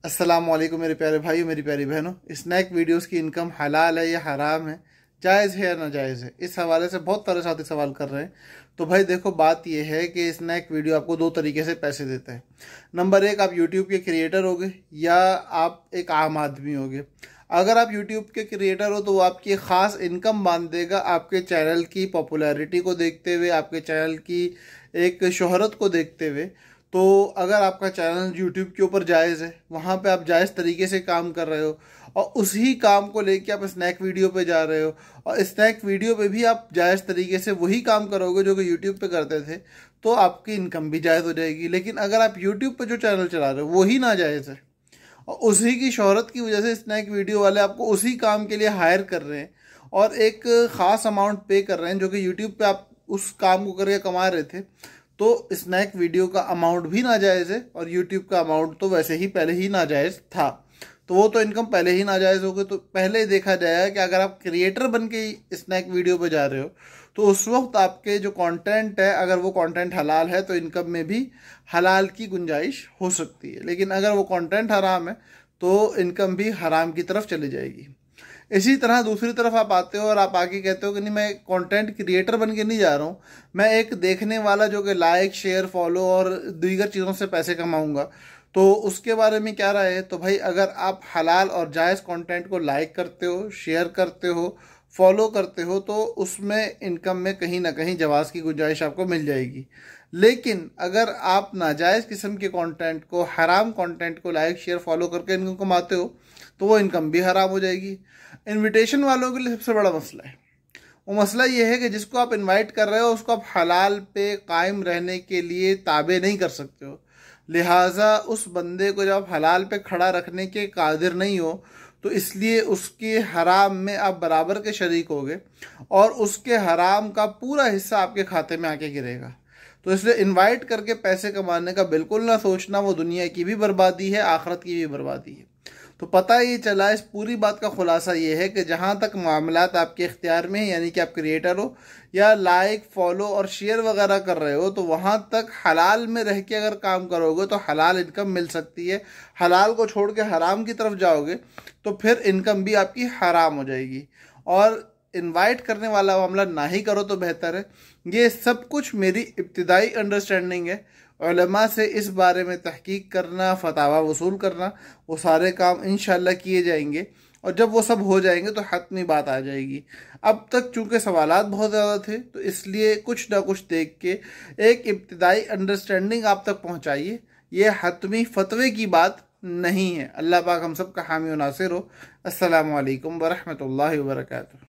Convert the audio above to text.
अस्सलाम वालेकुम मेरे प्यारे भाइयों, मेरी प्यारी बहनों। स्नैक वीडियोस की इनकम हलाल है या हराम है, जायज़ है या नाजायज़ है, इस हवाले से बहुत सारे साथी सवाल कर रहे हैं। तो भाई देखो, बात यह है कि स्नैक वीडियो आपको दो तरीके से पैसे देता है। नंबर एक, आप यूट्यूब के क्रिएटर होगे या आप एक आम आदमी होगे। अगर आप यूट्यूब के क्रिएटर हो तो वो आपकी ख़ास इनकम बांध देगा आपके चैनल की पॉपुलैरिटी को देखते हुए, आपके चैनल की एक शोहरत को देखते हुए। तो अगर आपका चैनल यूट्यूब के ऊपर जायज़ है, वहाँ पे आप जायज़ तरीके से काम कर रहे हो और उसी काम को लेके आप स्नैक वीडियो पे जा रहे हो और स्नैक वीडियो पे भी आप जायज़ तरीके से वही काम करोगे जो कि यूट्यूब पे करते थे, तो आपकी इनकम भी जायज़ हो जाएगी। लेकिन अगर आप यूट्यूब पे जो चैनल चला रहे हो वही नाजायज़ है और उसी की शोहरत की वजह से स्नैक वीडियो वाले आपको उसी काम के लिए हायर कर रहे हैं और एक ख़ास अमाउंट पे कर रहे हैं जो कि यूट्यूब पे आप उस काम को करके कमा रहे थे, तो स्नैक वीडियो का अमाउंट भी नाजायज़ है और यूट्यूब का अमाउंट तो वैसे ही पहले ही नाजायज़ था। तो वो तो इनकम पहले ही नाजायज़ हो गई। तो पहले देखा जाएगा कि अगर आप क्रिएटर बन के स्नैक वीडियो पे जा रहे हो तो उस वक्त आपके जो कंटेंट है, अगर वो कंटेंट हलाल है तो इनकम में भी हलाल की गुंजाइश हो सकती है। लेकिन अगर वो कंटेंट हराम है तो इनकम भी हराम की तरफ चली जाएगी। इसी तरह दूसरी तरफ आप आते हो और आप आके कहते हो कि नहीं, मैं कंटेंट क्रिएटर बन के नहीं जा रहा हूँ, मैं एक देखने वाला जो कि लाइक शेयर फॉलो और दीगर चीज़ों से पैसे कमाऊंगा, तो उसके बारे में क्या राय है। तो भाई, अगर आप हलाल और जायज़ कंटेंट को लाइक करते हो, शेयर करते हो, फॉलो करते हो, तो उसमें इनकम में कहीं ना कहीं जवाज़ की गुंजाइश आपको मिल जाएगी। लेकिन अगर आप नाजायज़ किस्म के कंटेंट को, हराम कंटेंट को लाइक शेयर फॉलो करके इनकम कमाते हो तो वो इनकम भी हराम हो जाएगी। इनविटेशन वालों के लिए सबसे बड़ा मसला है, वो मसला ये है कि जिसको आप इनवाइट कर रहे हो उसको आप हलाल पे कायम रहने के लिए ताबे नहीं कर सकते हो। लिहाजा उस बंदे को जब आप हलाल पे खड़ा रखने के कादिर नहीं हो तो इसलिए उसके हराम में आप बराबर के शरीक होगे और उसके हराम का पूरा हिस्सा आपके खाते में आके गिरेगा। तो इसलिए इनवाइट करके पैसे कमाने का बिल्कुल ना सोचना, वो दुनिया की भी बर्बादी है, आखिरत की भी बर्बादी है। तो पता ये चला, इस पूरी बात का खुलासा ये है कि जहाँ तक मामलात आपके इख्तियार में है, यानी कि आप क्रिएटर हो या लाइक फॉलो और शेयर वगैरह कर रहे हो, तो वहाँ तक हलाल में रह के अगर काम करोगे तो हलाल इनकम मिल सकती है। हलाल को छोड़ के हराम की तरफ जाओगे तो फिर इनकम भी आपकी हराम हो जाएगी। और इनवाइट करने वाला मामला ना ही करो तो बेहतर है। ये सब कुछ मेरी इब्तिदाई अंडरस्टैंडिंग है। उलमा से इस बारे में तहकीक करना, फतावा वसूल करना, वो सारे काम इंशाअल्लाह किए जाएंगे और जब वो सब हो जाएंगे तो हतमी बात आ जाएगी। अब तक चूँकि सवालात बहुत ज़्यादा थे तो इसलिए कुछ ना कुछ देख के एक इब्तिदाई अंडरस्टैंडिंग आप तक पहुँचाइए। ये हतमी फतवे की बात नहीं है। अल्लाह पाक हम सब का हामी व नासिर हो। अस्सलामु अलैकुम व रहमतुल्लाहि व बरकातुहू।